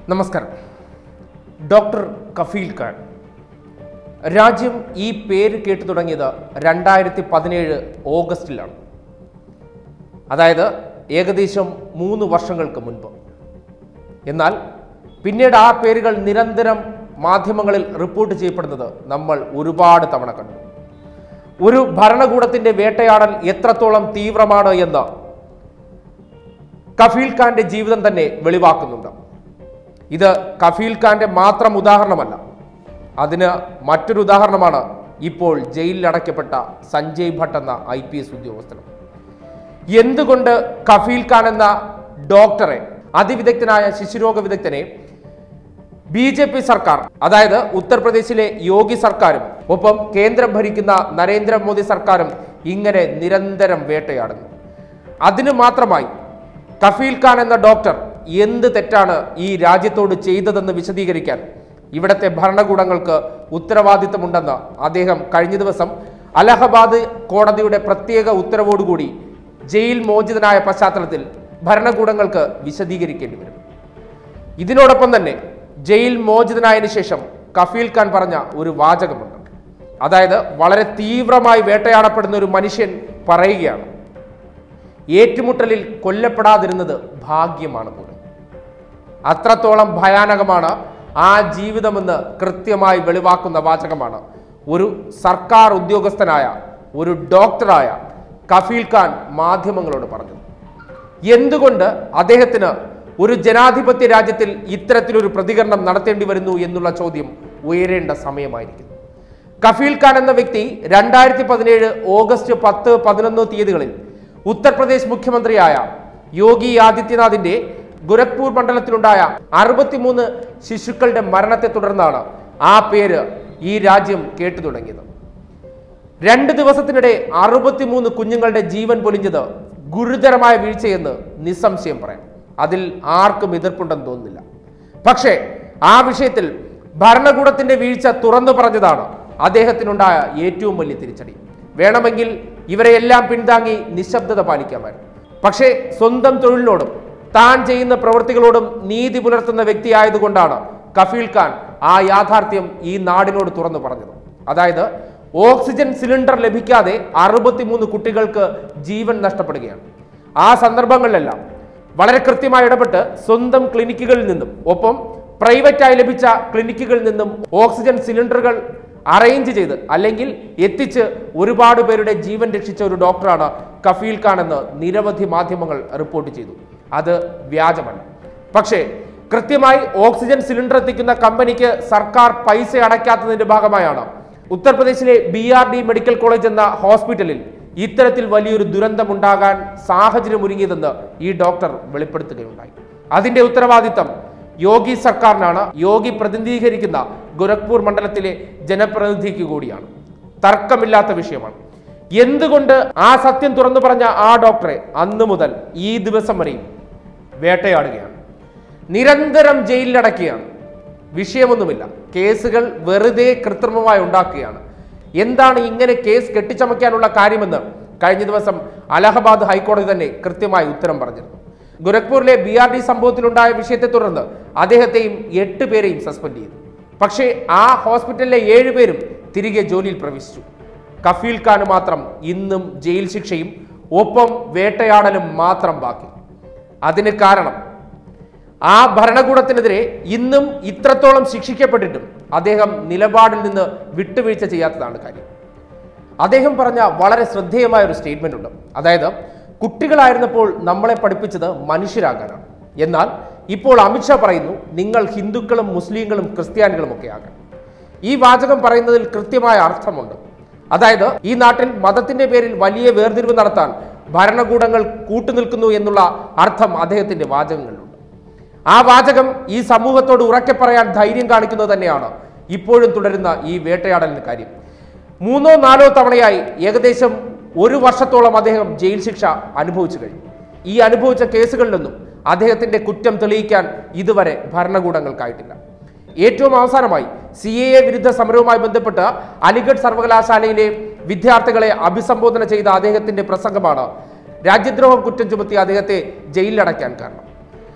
നമസ്കാരം. ഡോക്ടർ കഫീൽ ഖാൻ. രാജ്യം ഈ പേര് കേട്ടു തുടങ്ങിയത് 2017 ഓഗസ്റ്റിലാണ്. അതായത് ഏകദേശം 3 വർഷങ്ങൾക്ക് മുൻപ്. എന്നാൽ പിന്നീട് ആ പേരുകൾ നിരന്തരം മാധ്യമങ്ങളിൽ റിപ്പോർട്ട് ചെയ്യപ്പെടുന്നത് നമ്മൾ ഒരുപാട് തവണ കണ്ടു. ഒരു ഭരണകൂടത്തിന്റെ വേട്ടയാടൽ എത്രത്തോളം തീവ്രമാണ് എന്ന് കഫീൽ ഖാന്റെ ജീവിതം തന്നെ വെളിവാക്കുന്നുണ്ട്. ഇത് കഫീൽ ഖാന്റെ മാത്രം ഉദാഹരണമല്ല. അതിന് മറ്റൊരു ഉദാഹരണമാണ് ഇപ്പോൾ ജയിലിൽ അടയ്ക്കപ്പെട്ട സഞ്ജയ് ഭട്ട് എന്ന IPS ഉദ്യോഗസ്ഥൻ. എന്തുകൊണ്ട് കഫീൽ ഖാൻ എന്ന ഡോക്ടറെ, അതിവിദഗ്ധനായ ശിശുരോഗ വിദഗ്ധനെ BJP സർക്കാർ, അതായത് ഉത്തർപ്രദേശിലെ യോഗി സർക്കാരും ഒപ്പം കേന്ദ്രം ഭരിക്കുന്ന നരേന്ദ്രമോദി സർക്കാരും ഇങ്ങനെ നിരന്തരം വേട്ടയാടുന്നു? അതിനു മാത്രമായി കഫീൽ ഖാൻ എന്ന ഡോക്ടർ എന്ത് തെറ്റാണ് ഈ രാജ്യത്തോട് ചെയ്തതെന്ന് വിശദീകരിക്കാൻ ഇവിടത്തെ ഭരണകൂടങ്ങൾക്ക് ഉത്തരവാദിത്തമുണ്ടെന്ന് അദ്ദേഹം കഴിഞ്ഞ ദിവസം അലഹബാദ് കോടതിയുടെ പ്രത്യേക ഉത്തരവോടുകൂടി ജയിൽ മോചിതനായ പശ്ചാത്തലത്തിൽ ഭരണകൂടങ്ങൾക്ക് വിശദീകരിക്കേണ്ടി വരും. ഇതിനോടൊപ്പം തന്നെ ജയിൽ മോചിതനായതിനു ശേഷം കഫീൽ ഖാൻ പറഞ്ഞ ഒരു വാചകമുണ്ട്. അതായത് വളരെ തീവ്രമായി വേട്ടയാടപ്പെടുന്ന ഒരു മനുഷ്യൻ പറയുകയാണ്, ഏറ്റുമുട്ടലിൽ കൊല്ലപ്പെടാതിരുന്നത് ഭാഗ്യമാണ് പോലും. അത്രത്തോളം ഭയാനകമാണ് ആ ജീവിതമെന്ന് കൃത്യമായി വെളിവാക്കുന്ന വാചകമാണ് ഒരു സർക്കാർ ഉദ്യോഗസ്ഥനായ, ഒരു ഡോക്ടറായ കഫീൽ ഖാൻ മാധ്യമങ്ങളോട് പറഞ്ഞത്. എന്തുകൊണ്ട് അദ്ദേഹത്തിന് ഒരു ജനാധിപത്യ രാജ്യത്തിൽ ഇത്തരത്തിലൊരു പ്രതികരണം നടത്തേണ്ടി വരുന്നു എന്നുള്ള ചോദ്യം ഉയരേണ്ട സമയമായിരിക്കുന്നു. കഫീൽ ഖാൻ എന്ന വ്യക്തി 2017 ഓഗസ്റ്റ് 10, 11 തീയതികളിൽ ഉത്തർപ്രദേശ് മുഖ്യമന്ത്രിയായ യോഗി ആദിത്യനാഥിന്റെ ഗോരഖ്പൂർ മണ്ഡലത്തിലുണ്ടായ 63 ശിശുക്കളുടെ മരണത്തെ തുടർന്നാണ് ആ പേര് ഈ രാജ്യം കേട്ടു തുടങ്ങിയത്. 2 ദിവസത്തിനിടെ 63 കുഞ്ഞുങ്ങളുടെ ജീവൻ പൊലിഞ്ഞത് ഗുരുതരമായ വീഴ്ചയെന്ന് നിസ്സംശയം പറയാം. അതിൽ ആർക്കും എതിർപ്പുണ്ടെന്ന് തോന്നുന്നില്ല. പക്ഷേ ആ വിഷയത്തിൽ ഭരണകൂടത്തിന്റെ വീഴ്ച തുറന്നു പറഞ്ഞതാണ് അദ്ദേഹത്തിനുണ്ടായ ഏറ്റവും വലിയ തിരിച്ചടി. വേണമെങ്കിൽ ഇവരെയെല്ലാം പിന്താങ്ങി നിശബ്ദത പാലിക്കാമായിരുന്നു. പക്ഷേ സ്വന്തം തൊഴിലിനോടും താൻ ചെയ്യുന്ന പ്രവൃത്തികളോടും നീതി പുലർത്തുന്ന വ്യക്തിയായതുകൊണ്ടാണ് കഫീൽ ഖാൻ ആ യാഥാർത്ഥ്യം ഈ നാടിനോട് തുറന്നു പറഞ്ഞത്. അതായത് ഓക്സിജൻ സിലിണ്ടർ ലഭിക്കാതെ 63 കുട്ടികൾക്ക് ജീവൻ നഷ്ടപ്പെടുകയാണ്. ആ സന്ദർഭങ്ങളിലെല്ലാം വളരെ കൃത്യമായി ഇടപെട്ട് സ്വന്തം ക്ലിനിക്കുകളിൽ നിന്നും ഒപ്പം പ്രൈവറ്റായി ലഭിച്ച ക്ലിനിക്കുകളിൽ നിന്നും ഓക്സിജൻ സിലിണ്ടറുകൾ അറേഞ്ച് ചെയ്ത് അല്ലെങ്കിൽ എത്തിച്ച് ഒരുപാട് പേരുടെ ജീവൻ രക്ഷിച്ച ഒരു ഡോക്ടറാണ് കഫീൽ ഖാൻ എന്ന് നിരവധി മാധ്യമങ്ങൾ റിപ്പോർട്ട് ചെയ്തു. അത് വ്യാജമല്ല. പക്ഷേ കൃത്യമായി ഓക്സിജൻ സിലിണ്ടർ എത്തിക്കുന്ന കമ്പനിക്ക് സർക്കാർ പൈസ അടയ്ക്കാത്തതിന്റെ ഭാഗമായാണ് ഉത്തർപ്രദേശിലെ BRD മെഡിക്കൽ കോളേജ് എന്ന ഹോസ്പിറ്റലിൽ ഇത്തരത്തിൽ വലിയൊരു ദുരന്തമുണ്ടാകാൻ സാഹചര്യം ഒരുങ്ങിയതെന്ന് ഈ ഡോക്ടർ വെളിപ്പെടുത്തുകയുണ്ടായി. അതിന്റെ ഉത്തരവാദിത്തം യോഗി സർക്കാരിനാണ്. യോഗി പ്രതിനിധീകരിക്കുന്ന ഗോരഖ്പൂർ മണ്ഡലത്തിലെ ജനപ്രതിനിധിക്ക് കൂടിയാണ്. തർക്കമില്ലാത്ത വിഷയമാണ്. എന്തുകൊണ്ട് ആ സത്യം തുറന്നു പറഞ്ഞ ആ ഡോക്ടറെ അന്നു മുതൽ ഈ ദിവസം വരെയും വേട്ടയാടുകയാണ്, നിരന്തരം ജയിലിലടക്കുകയാണ്? വിഷയമൊന്നുമില്ല, കേസുകൾ വെറുതെ കൃത്രിമമായി ഉണ്ടാക്കുകയാണ്. എന്താണ് ഇങ്ങനെ കേസ് കെട്ടിച്ചമയ്ക്കാനുള്ള കാര്യമെന്ന് കഴിഞ്ഞ ദിവസം അലഹബാദ് ഹൈക്കോടതി തന്നെ കൃത്യമായി ഉത്തരം പറഞ്ഞിരുന്നു. ഗോരഖ്പൂരിലെ BRD സംഭവത്തിലുണ്ടായ വിഷയത്തെ തുടർന്ന് അദ്ദേഹത്തെയും 8 പേരെയും സസ്പെൻഡ് ചെയ്തു. പക്ഷേ ആ ഹോസ്പിറ്റലിലെ 7 പേരും തിരികെ ജോലിയിൽ പ്രവേശിച്ചു. കഫീൽ ഖാന് മാത്രം ഇന്നും ജയിൽ ശിക്ഷയും ഒപ്പം വേട്ടയാടലും മാത്രം ബാക്കി. അതിന് കാരണം ആ ഭരണകൂടത്തിനെതിരെ ഇന്നും ഇത്രത്തോളം ശിക്ഷിക്കപ്പെട്ടിട്ടും അദ്ദേഹം നിലപാടിൽ നിന്ന് വിട്ടുവീഴ്ച ചെയ്യാത്തതാണ് കാര്യം. അദ്ദേഹം പറഞ്ഞ വളരെ ശ്രദ്ധേയമായ ഒരു സ്റ്റേറ്റ്മെന്റ് ഉണ്ട്. അതായത് കുട്ടികളായിരുന്നപ്പോൾ നമ്മളെ പഠിപ്പിച്ചത് മനുഷ്യരാകാനാണ്. എന്നാൽ ഇപ്പോൾ അമിത്ഷാ പറയുന്നു നിങ്ങൾ ഹിന്ദുക്കളും മുസ്ലിങ്ങളും ക്രിസ്ത്യാനികളും ഒക്കെ ആകാൻ. ഈ വാചകം പറയുന്നതിൽ കൃത്യമായ അർത്ഥമുണ്ട്. അതായത് ഈ നാട്ടിൽ മതത്തിന്റെ പേരിൽ വലിയ വേർതിരിവ് നടത്താൻ ഭരണകൂടങ്ങൾ കൂട്ടുനിൽക്കുന്നു എന്നുള്ള അർത്ഥം അദ്ദേഹത്തിന്റെ വാചകങ്ങളിലുണ്ട്. ആ വാചകം ഈ സമൂഹത്തോട് ഉറക്കെ പറയാൻ ധൈര്യം കാണിക്കുന്നത് തന്നെയാണ് ഇപ്പോഴും തുടരുന്ന ഈ വേട്ടയാടലിന് കാര്യം. 3 or 4 തവണയായി ഏകദേശം 1 വർഷത്തോളം അദ്ദേഹം ജയിൽ ശിക്ഷ അനുഭവിച്ചു കഴിഞ്ഞു. ഈ അനുഭവിച്ച കേസുകളിലൊന്നും അദ്ദേഹത്തിന്റെ കുറ്റം തെളിയിക്കാൻ ഇതുവരെ ഭരണകൂടങ്ങൾക്കായിട്ടില്ല. ഏറ്റവും അവസാനമായി CAA വിരുദ്ധ സമരവുമായി ബന്ധപ്പെട്ട് അലിഗഡ് സർവകലാശാലയിലെ വിദ്യാർത്ഥികളെ അഭിസംബോധന ചെയ്ത അദ്ദേഹത്തിന്റെ പ്രസംഗമാണ് രാജ്യദ്രോഹ കുറ്റം ചുമത്തി അദ്ദേഹത്തെ ജയിലിലടയ്ക്കാൻ കാരണം.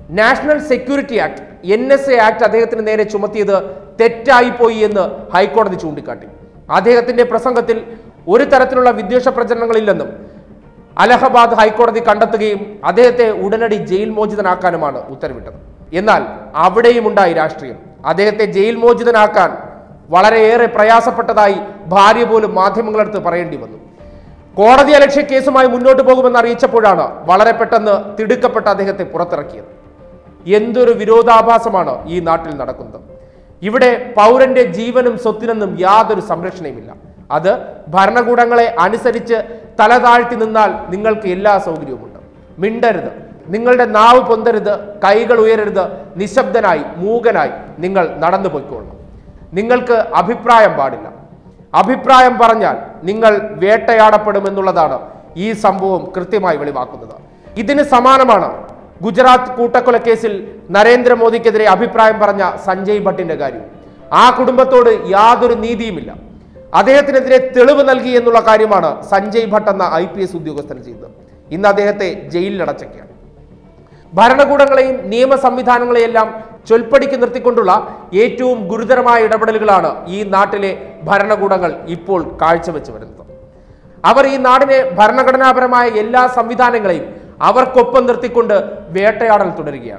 National security act NSA act അദ്ദേഹത്തിന് നേരെ ചുമത്തിയത് തെറ്റായിപ്പോയി എന്ന് ഹൈക്കോടതി ചൂണ്ടിക്കാട്ടി. അദ്ദേഹത്തിന്റെ പ്രസംഗത്തിൽ ഒരു തരത്തിലുള്ള വിദ്വേഷ പ്രചരണങ്ങളില്ലെന്നും അലഹബാദ് ഹൈക്കോടതി കണ്ടെത്തുകയും അദ്ദേഹത്തെ ഉടനടി ജയിൽ മോചിതനാക്കാനുമാണ് ഉത്തരവിട്ടത്. എന്നാൽ അവിടെയും ഉണ്ടായി രാഷ്ട്രീയം. അദ്ദേഹത്തെ ജയിൽ മോചിതനാക്കാൻ വളരെയേറെ പ്രയാസപ്പെട്ടതായി ഭാര്യ പോലും മാധ്യമങ്ങളടുത്ത് പറയേണ്ടി വന്നു. കോടതി അലക്ഷ്യ കേസുമായി മുന്നോട്ട് പോകുമെന്ന് അറിയിച്ചപ്പോഴാണ് വളരെ പെട്ടെന്ന് തിടുക്കപ്പെട്ട അദ്ദേഹത്തെ പുറത്തിറക്കിയത്. എന്തൊരു വിരോധാഭാസമാണ് ഈ നാട്ടിൽ നടക്കുന്നത്. ഇവിടെ പൗരന്റെ ജീവനും സ്വത്തിനെന്നും യാതൊരു സംരക്ഷണയുമില്ല. അത് ഭരണകൂടങ്ങളെ അനുസരിച്ച് തലതാഴ്ത്തി നിന്നാൽ നിങ്ങൾക്ക് എല്ലാ സൗകര്യവുമുണ്ട്. മിണ്ടരുത്, നിങ്ങളുടെ നാവ് പൊന്തരുത്, കൈകൾ ഉയരരുത്, നിശബ്ദനായി മൂകനായി നിങ്ങൾ നടന്നു പോയിക്കൊള്ളണം. നിങ്ങൾക്ക് അഭിപ്രായം പാടില്ല. അഭിപ്രായം പറഞ്ഞാൽ നിങ്ങൾ വേട്ടയാടപ്പെടുമെന്നുള്ളതാണ് ഈ സംഭവം കൃത്യമായി വെളിവാക്കുന്നത്. ഇതിന് സമാനമാണ് ഗുജറാത്ത് കൂട്ടക്കൊലക്കേസിൽ നരേന്ദ്രമോദിക്കെതിരെ അഭിപ്രായം പറഞ്ഞ സഞ്ജയ് ഭട്ടിന്റെ കാര്യം. ആ കുടുംബത്തോട് യാതൊരു നീതിയുമില്ല. അദ്ദേഹത്തിനെതിരെ തെളിവ് നൽകി എന്നുള്ള കാര്യമാണ് സഞ്ജയ് ഭട്ട് എന്ന IPS ഉദ്യോഗസ്ഥൻ ചെയ്തത്. ഇന്ന് അദ്ദേഹത്തെ ജയിലിലടച്ചൊക്കെയാണ്. ഭരണകൂടങ്ങളെയും നിയമ സംവിധാനങ്ങളെയെല്ലാം ചൊൽപ്പടിക്ക് നിർത്തിക്കൊണ്ടുള്ള ഏറ്റവും ഗുരുതരമായ ഇടപെടലുകളാണ് ഈ നാട്ടിലെ ഭരണകൂടങ്ങൾ ഇപ്പോൾ കാഴ്ചവെച്ച് വരുന്നത്. അവർ ഈ നാടിനെ ഭരണഘടനാപരമായ എല്ലാ സംവിധാനങ്ങളെയും അവർക്കൊപ്പം നിർത്തിക്കൊണ്ട് വേട്ടയാടൽ തുടരുകയാണ്.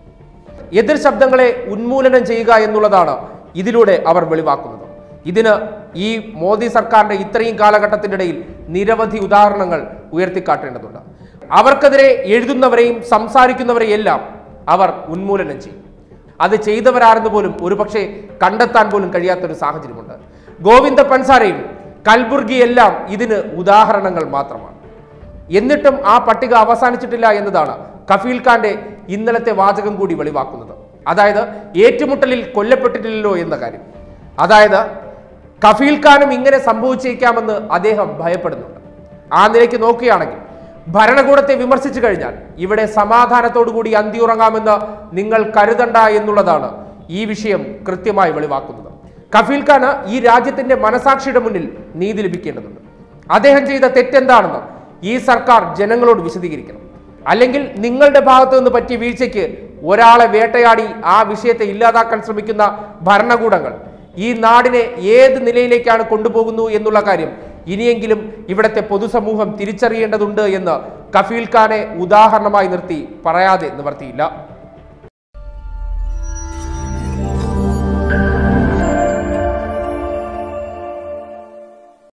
എതിർ ശബ്ദങ്ങളെ ഉന്മൂലനം ചെയ്യുക എന്നുള്ളതാണ് ഇതിലൂടെ അവർ വെളിവാക്കുന്നത്. ഇതിന് ഈ മോദി സർക്കാരിന്റെ ഇത്രയും കാലഘട്ടത്തിനിടയിൽ നിരവധി ഉദാഹരണങ്ങൾ ഉയർത്തിക്കാട്ടേണ്ടതുണ്ട്. അവർക്കെതിരെ എഴുതുന്നവരെയും സംസാരിക്കുന്നവരെയെല്ലാം അവർ ഉന്മൂലനം ചെയ്യും. അത് ചെയ്തവരാരെന്ന് പോലും ഒരുപക്ഷെ കണ്ടെത്താൻ പോലും കഴിയാത്തൊരു സാഹചര്യമുണ്ട്. ഗോവിന്ദ പൻസാരയും കൽബുർഗിയെല്ലാം ഇതിന് ഉദാഹരണങ്ങൾ മാത്രമാണ്. എന്നിട്ടും ആ പട്ടിക അവസാനിച്ചിട്ടില്ല എന്നതാണ് കഫീൽ ഖാന്റെ ഇന്നലത്തെ വാചകം കൂടി വെളിവാക്കുന്നത്. അതായത് ഏറ്റുമുട്ടലിൽ കൊല്ലപ്പെട്ടിട്ടില്ലല്ലോ എന്ന കാര്യം. അതായത് കഫീൽ ഖാനും ഇങ്ങനെ സംഭവിച്ചേക്കാമെന്ന് അദ്ദേഹം ഭയപ്പെടുന്നുണ്ട്. ആ നിലയ്ക്ക് നോക്കുകയാണെങ്കിൽ ഭരണകൂടത്തെ വിമർശിച്ചു കഴിഞ്ഞാൽ ഇവിടെ സമാധാനത്തോടുകൂടി അന്തിയുറങ്ങാമെന്ന് നിങ്ങൾ കരുതണ്ട എന്നുള്ളതാണ് ഈ വിഷയം കൃത്യമായി വെളിവാക്കുന്നത്. കഫീൽ ഖാന് ഈ രാജ്യത്തിന്റെ മനസാക്ഷിയുടെ മുന്നിൽ നീതി ലഭിക്കേണ്ടതുണ്ട്. അദ്ദേഹം ചെയ്ത തെറ്റെന്താണെന്ന് ഈ സർക്കാർ ജനങ്ങളോട് വിശദീകരിക്കണം. അല്ലെങ്കിൽ നിങ്ങളുടെ ഭാഗത്തു നിന്ന് പറ്റിയ വീഴ്ചയ്ക്ക് ഒരാളെ വേട്ടയാടി ആ വിഷയത്തെ ഇല്ലാതാക്കാൻ ശ്രമിക്കുന്ന ഭരണകൂടങ്ങൾ ഈ നാടിനെ ഏത് നിലയിലേക്കാണ് കൊണ്ടുപോകുന്നു എന്നുള്ള കാര്യം ഇനിയെങ്കിലും ഇവിടുത്തെ പൊതുസമൂഹം തിരിച്ചറിയേണ്ടതുണ്ട് എന്ന് കഫീൽ ഖാനെ ഉദാഹരണമായി നിർത്തി പറയാതെ നിവർത്തിയില്ല.